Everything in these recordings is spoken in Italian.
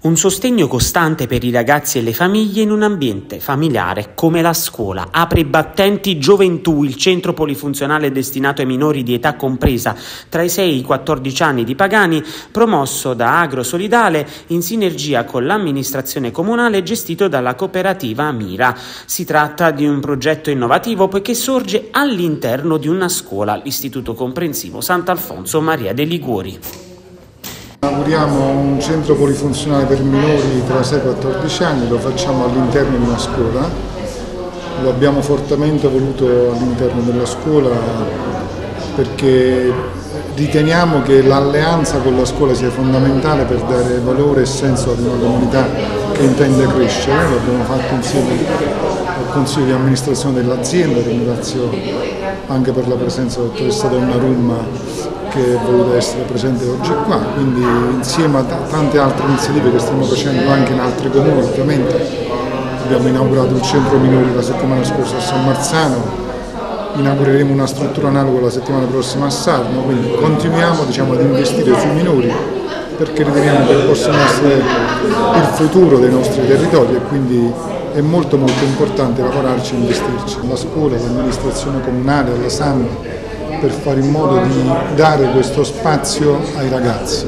Un sostegno costante per i ragazzi e le famiglie in un ambiente familiare come la scuola. Apre i battenti Gioventù, il centro polifunzionale destinato ai minori di età compresa tra i 6 e i 14 anni di Pagani, promosso da Agrosolidale in sinergia con l'amministrazione comunale, gestito dalla cooperativa Mira. Si tratta di un progetto innovativo poiché sorge all'interno di una scuola, l'Istituto Comprensivo Sant'Alfonso Maria dei Liguori. Inauguriamo un centro polifunzionale per minori tra 6 e 14 anni, lo facciamo all'interno di una scuola, lo abbiamo fortemente voluto all'interno della scuola perché riteniamo che l'alleanza con la scuola sia fondamentale per dare valore e senso ad una comunità che intende crescere. Lo abbiamo fatto insieme al Consiglio di amministrazione dell'azienda, ringrazio anche per la presenza della dottoressa Donnarumma che è voluta essere presente oggi qua, quindi insieme a tante altre iniziative che stiamo facendo anche in altri comuni. Ovviamente abbiamo inaugurato il centro minori la settimana scorsa a San Marzano, inaugureremo una struttura analoga la settimana prossima a Sarno, quindi continuiamo ad investire sui minori perché riteniamo che possano essere il futuro dei nostri territori e quindi è molto importante lavorarci e investirci. La scuola, l'amministrazione comunale, la SAM, per fare in modo di dare questo spazio ai ragazzi.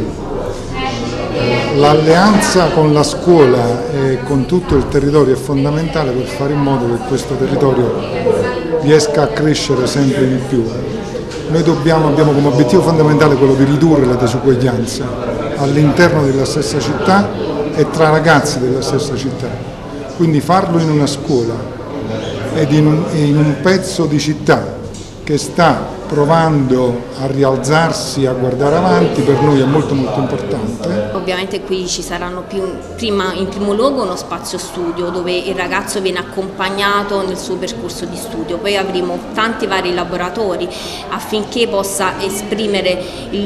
L'alleanza con la scuola e con tutto il territorio è fondamentale per fare in modo che questo territorio riesca a crescere sempre di più. Noi abbiamo come obiettivo fondamentale quello di ridurre la disuguaglianza all'interno della stessa città e tra ragazzi della stessa città. Quindi farlo in una scuola ed in un pezzo di città che sta provando a rialzarsi, a guardare avanti, per noi è molto importante. Ovviamente qui ci saranno in primo luogo uno spazio studio dove il ragazzo viene accompagnato nel suo percorso di studio, poi avremo tanti vari laboratori affinché possa esprimere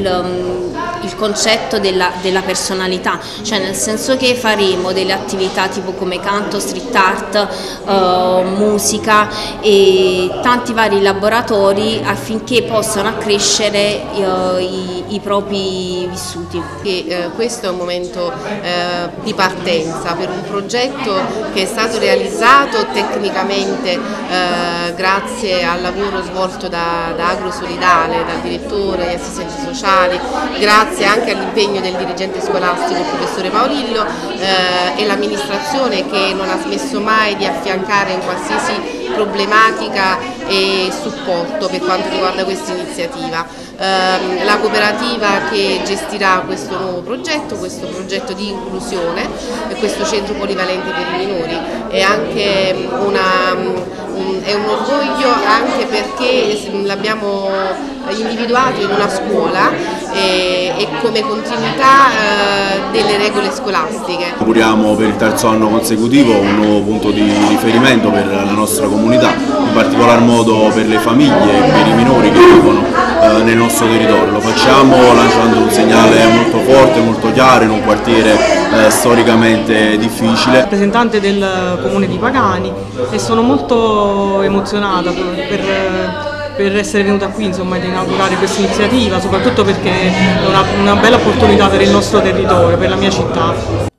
il concetto della personalità, cioè nel senso che faremo delle attività tipo come canto, street art, musica e tanti vari laboratori affinché possano accrescere i propri vissuti. Questo è un momento di partenza per un progetto che è stato realizzato tecnicamente grazie al lavoro svolto da Agrosolidale, dal direttore, gli assistenti sociali, grazie anche all'impegno del dirigente scolastico, il professore Paolillo, e l'amministrazione che non ha smesso mai di affiancare in qualsiasi problematica e supporto per quanto riguarda questa iniziativa. La cooperativa che gestirà questo nuovo progetto, questo progetto di inclusione, questo centro polivalente per i minori, è anche è un orgoglio anche perché l'abbiamo individuato in una scuola e come continuità delle regole scolastiche. Auguriamo per il terzo anno consecutivo un nuovo punto di riferimento per la nostra comunità, in particolar modo per le famiglie e per i minori che vivono nel nostro territorio. Lo facciamo lanciando un segnale molto forte, molto chiaro in un quartiere storicamente difficile. Rappresentante del comune di Pagani e sono molto emozionata per essere venuta qui, insomma, ad inaugurare questa iniziativa, soprattutto perché è una bella opportunità per il nostro territorio, per la mia città.